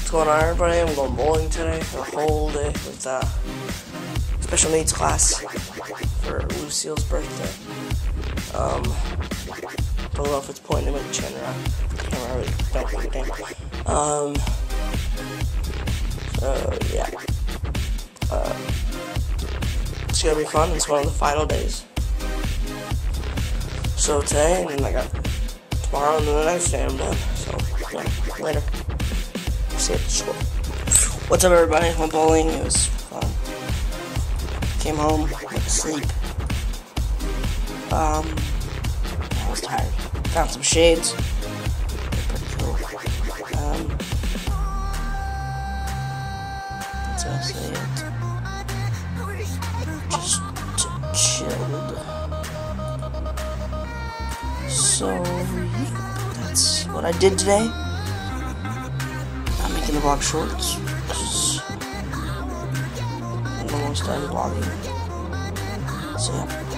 What's going on, everybody? I'm going bowling today for the whole day with special needs class for Lucille's birthday. Don't know if it's pointing to my chin or not. I really don't give a damn. So yeah. It's gonna be fun. It's one of the final days. So today, and then I got tomorrow, and then the next day I'm done. So yeah, later. See you at school. What's up, everybody? Went bowling. It was fun. Came home, went to sleep. I was tired. Found some shades. They're pretty cool. That's mostly it. Just chilled. So yeah, that's what I did today. I'm making the vlog shorts because I'm almost done vlogging. So yeah.